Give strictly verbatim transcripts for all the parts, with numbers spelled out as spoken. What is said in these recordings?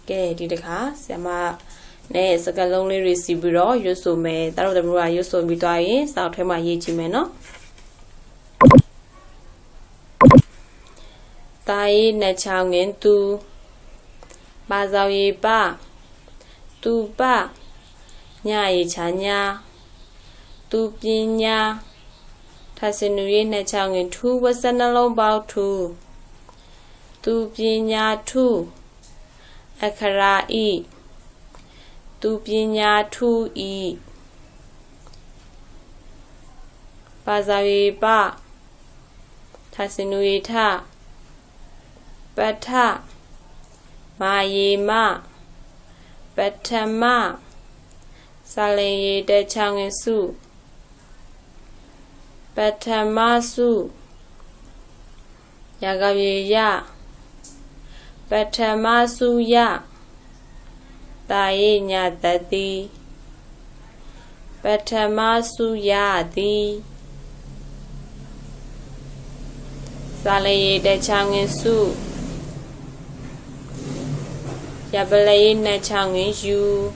Kể đi được hả? Sẽ mà nè sẽ cái lông lên receive biro yếu số mẹ ta đâu được yếu số bị toại ấy sao thêm mà gì chỉ mẹ nó tai nè chào nghiên tu ba giao yi ba tu ba nhà yi cha nhà tu pin nhà thay sinh nuôi nè chào nghiên tu và sinh long bao tu tu pin nhà tu akara i tu pinya tu i ba giao yi ba thay sinh nuôi tha bát tha ma ye ma bát tha ma sa le ye de chang su bát tha ma su ya ga ye ya bát tha ma su ya ta ye nya ta ti bát tha ma su ya ti sa le ye de chang su ya belay na chang yu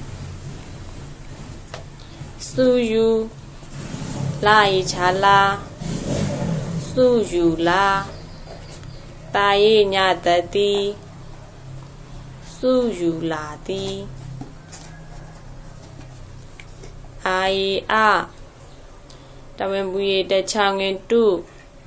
su yu la yi cha la su yu la ta ye nya ta ti su yu la ti ai a ta wen bu ye de chang tu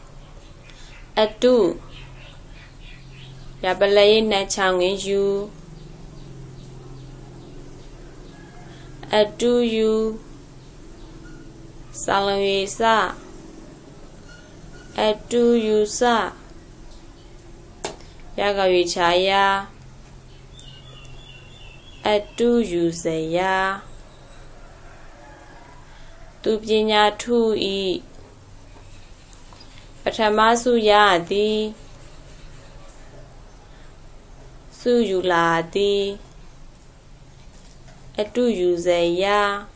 atu ya belay na chang yu atu yu salwe sa atu yu sa ya ga yu cha ya atu yu se ya tu pinya tu i pathama su ya ti su yu la ti atu yu se ya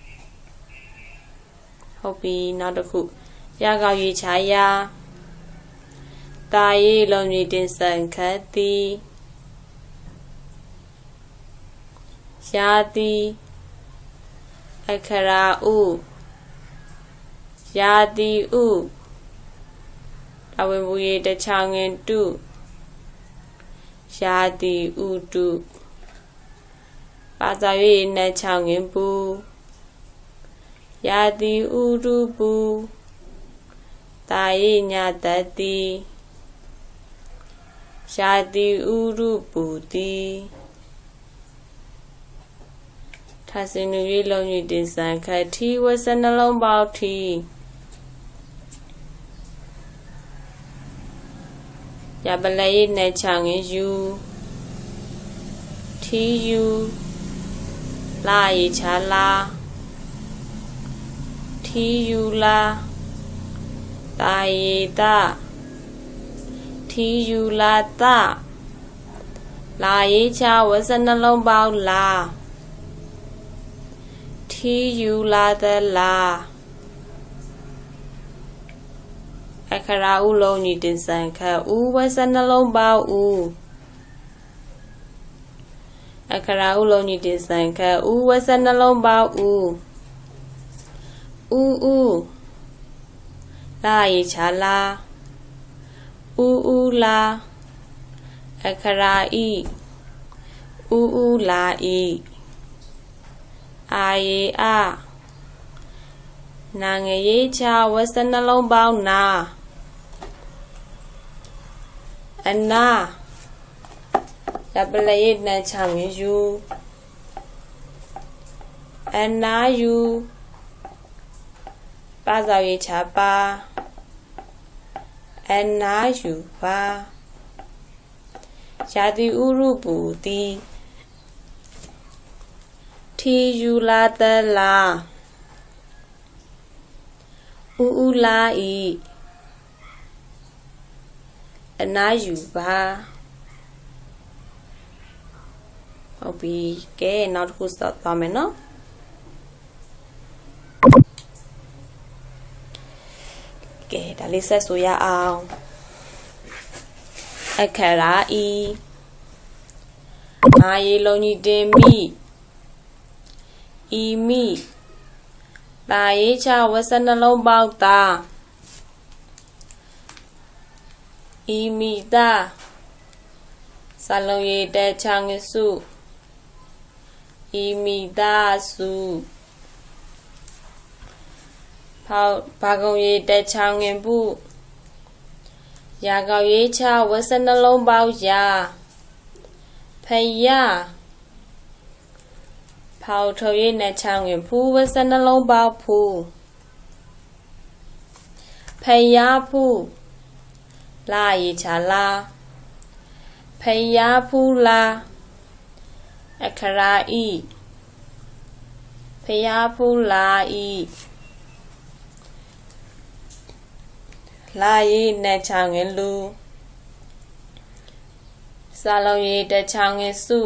ဟုတ်ပြီနောက်တစ်ခုရကောက်ရွေချာယာတာယေလုံးမြည်တင်ဆန်ခတ်သည်ရှာသည်အခရာဥယာတိဥတဝေဘူရေတချောင်းငင်တုရှာတိဥတုပါဇာ၍နတ်ချောင်းငင်ပူယာတိဥရုပူတာယေညာတတိရှာတိဥရုပူတိထာစင်နူ၍လုံး၍တင်ဆန်ခတ်ထီဝဆနှလုံးပေါထီယပလယေနဲ့ချောင်းရင်ယူထီယူလာယေချာလာထီယူလာတာယေတာထီယူလာတာလာယေချာဝဆနှလုံးပေါလာထီယူလာတလာအခရာဥလုံးညီတင်ဆန်ခတ်ဥဝဆနှလုံးပေါဥအခရာဥလုံးညီတင်ဆန်ခတ်ဥဝဆနှလုံးပေါဥဥဥလာယေချာလာဥဥလာအခရာဤဥဥလာဤအာယေအာနာငရေချာဝဆနှလုံးပေါနာအနာယပလယေနချောင်းယူအနာယူပါဇာယေချာပါအနာယူပါယာတိဥရုပူတိထီယူလာတလာဥဥလာဤအနာယူပါဟုတ်ပြီကဲနောက်တစ်ခုစသွားမယ်နော်ကဲဒါလေးဆက်ဆိုရအောင်အခရာဤမာရေလုံးကြီးတင်မိဤမိတာရေးချဝစနှလုံးပေါက်တာဤမိတာစာလုံးရည်တဲ့ချောင်းစုဤမိတာစုဖောက်ဘာကုံရည်တဲ့ချောင်းငင်ဘူးရာကောက်ရေးချဝစနှလုံးပေါက်ရာဖယဖောက်ထုတ်ရည်နဲ့ချောင်းငင်ဖူးဝစနှလုံးပေါက်ဖူးဖယဖူးလာရေးချလာဖယဖူးလာအခရာဤဖယဖူးလာဤလာရေးနဲ့ချောင်းငင်လူစာလုံးရေးတဲ့ချောင်းငင်စု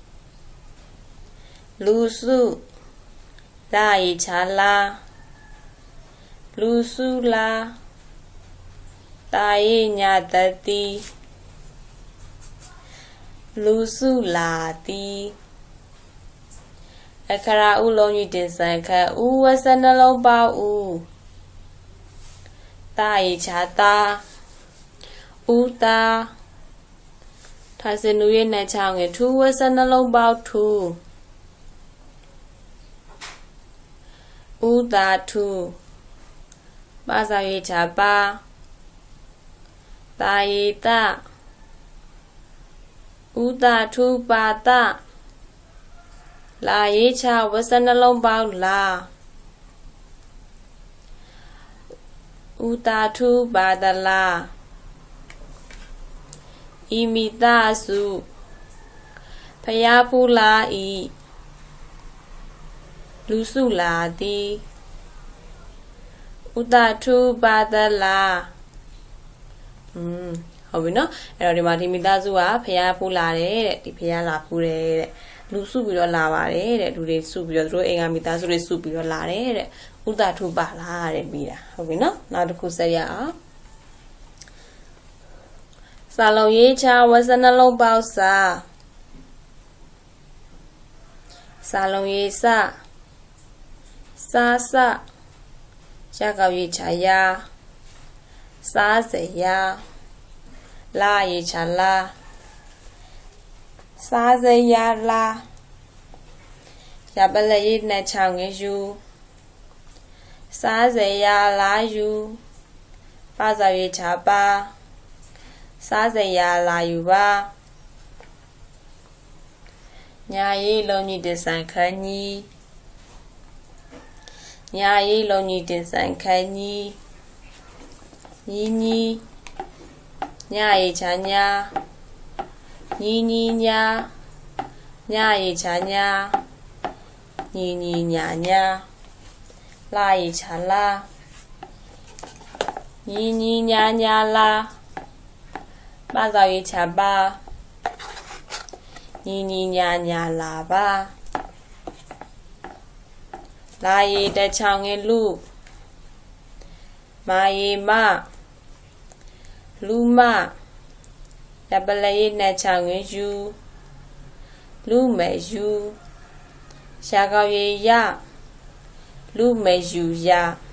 လူစုလာရေးချလာလူစုလာတာရေးညာတတိလူစုလာတိအခရာဥလုံးကြီးတင်ဆိုင်ခတ်ဥဝစနှလုံးပေါက်ဥတာရေးချတာဥတာထာစနူရဲ့နဲ့ချောင်းငယ်ထူဝစနှလုံးပေါက်ထူဥတာထူပါစာရေးချပါတာယေတဥတာထူပါတလာရေးချဝစနှလုံးပေါက်လာဥတာထူပါတလာဤမိသားစုဖယားဖူးလာဤလူစုလာသည်ဥတာထူပါတလာอืมဟုတ်ပြီနော်အဲ့တော့ဒီမှာဒီမိသားစုကဖျားဖူးလာတယ်တဲ့ဒီဖျားလာဖူးတယ်တဲ့လူစုပြီးတော့လာပါတယ်တဲ့လူတွေစုပြီးတော့သူတို့အိမ်ကမိသားစုတွေစုပြီးတော့လာတယ်တဲ့ဥတာထုပါလာတဲ့ပြီးတာဟုတ်ပြီနော်နောက်တစ်ခုဆက်ရအောင်စာလုံးရေးချဝစနှလုံးပေါက်စာစာလုံးရေးစစာစရကောက်ရေးချရာစားစရာလာရေးချလာစားစရာလာရပလက်ရေးနဲ့ချောင်းငယ်ယူစားစရာလာယူပါစာရေးချပါစားစရာလာယူပါညာရေးလုံးကြီးတင်ဆိုင်ခန်းကြီးညာရေးလုံးကြီးတင်ဆိုင်ခန်းကြီးညီညီညာရေးချညာညီညီညာညာရေးချညာညီညီညာညာလာရေးချလာညီညီညာညာလာပါစာရေးချပါညီညီညာညာလာပါလာရေးတဲ့ချောင်းငယ်လူမာယေမလူမရပလရေးနဲ့ချောင်းငယ်ယူလူမဲယူရှာကောက်ရေးရလူမဲယူရ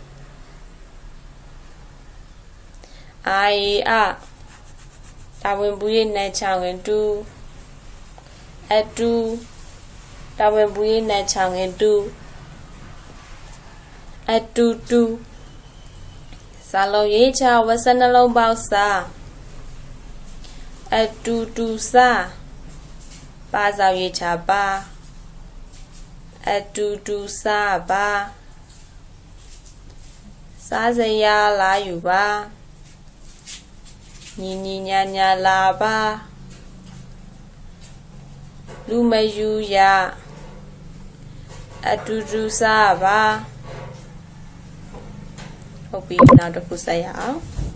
အာယေအတာဝန်ဘူးရေးနဲ့ချောင်းငယ်တူအတူတာဝန်ဘူးရေးနဲ့ချောင်းငယ်တူအတူတူစာလုံးရေးချဝစနှလုံးပေါက်စာအတူတူစာပါစာရေးချပါအတူတူစာပါစားစရာလာယူပါညီညီညာညာလာပါလူမယူရအတူတူစာပါဟုတ်ပြီနောက်တစ်ခုဆက်ရအောင်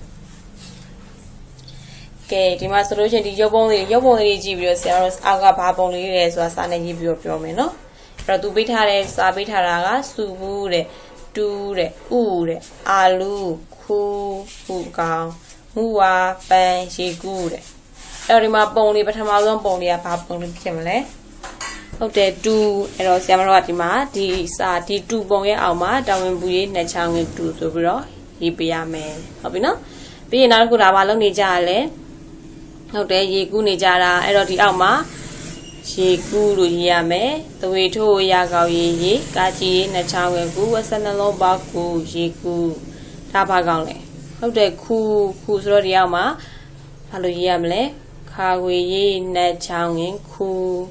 ကဲဒီမှာဆိုလို့ချင်းဒီရုပ်ပုံလေးရုပ်ပုံလေးကြည့်ပြီးတော့ဆရာတို့အောက်ကဘာပုံလေးလဲဆိုတာစာနဲ့ရေးပြီးတော့ပြောမယ်နော်အဲ့တော့သူပေးထားတဲ့စာပေးထားတာကစုဘူးတဲ့တူးတဲ့ဥတဲ့အာလူခူးဖူကောင်မူဝါပန်းရေကူးတဲ့အဲ့တော့ဒီမှာပုံလေးပထမဆုံးပုံလေးကဘာပုံလေးဖြစ်မလဲဟုတ်တယ်twoအဲ့တော့ဆရာမတို့ကဒီမှာဒီစာဒီtwoပုံရဲ့အောက်မှာတာဝန်ပူရေးနှစ်ချောင်းငယ်twoဆိုပြီးတော့ရေးပေးရမယ်ဟုတ်ပြီနော်ပြီးရင်နောက်တစ်ခုဒါဘာလုပ်နေကြရလဲဟုတ်တယ်ရေကူးနေကြတာအဲ့တော့ဒီအောက်မှာရေကူးလို့ရေးရမယ်သဝေထိုးရာကောက်ရေးရေးကာကြီးရေးနှစ်ချောင်းငယ်ကူဝက်စနှလုံးပေါက်ကူရေကူးဒါဘာကောင်းလဲဟုတ်တယ်ခူခူဆိုတော့ဒီအောက်မှာဘာလို့ရေးရမလဲခါဝေရေးနှစ်ချောင်းငယ်ခူ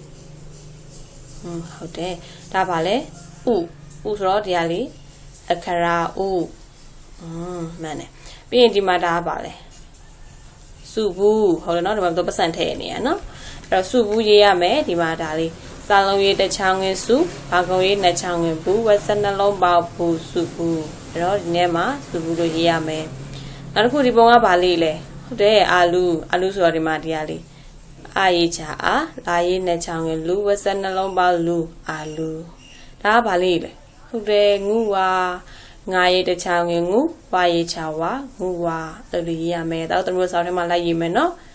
ဟုတ်တယ်ဒါပါလေဥဥဆိုတော့ဒီဟာလေးအခရာဥอืมမှန်တယ်ပြီးရင်ဒီမှာဒါပါလေစုဘူးဟုတ်တယ်เนาะဒီမှာတော့ပတ်စံထည့်နေရเนาะအဲ့တော့စုဘူးရေးရမယ်ဒီမှာဒါလေးစာလုံးရေးတစ်ချောင်းငင်းစုဘာကုံရေးနှစ်ချောင်းငင်းဘူးဝက်စနှလုံးပေါက်ဘူးစုဘူးအဲ့တော့ဒီနေ့မှာစုဘူးလို့ရေးရမယ်နောက်တစ်ခုဒီပုံကဘာလေးလဲဟုတ်တယ်အာလူအာလူဆိုတော့ဒီမှာဒီဟာလေးအာရေးချာအာလာရေးနှစ်ချောင်းငယ်လူဝက်စနှလုံးပေါက်လူအာလူဒါကဘာလေးလဲဟုတ်တယ်ငူဝါငါရေးတစ်ချောင်းငယ်ငူဝါရေးချာဝါငူဝါအဲ့လိုရေးရမယ်တော့တို့တို့ဆောင်းထဲမှာလိုက်ရေးမယ်နော်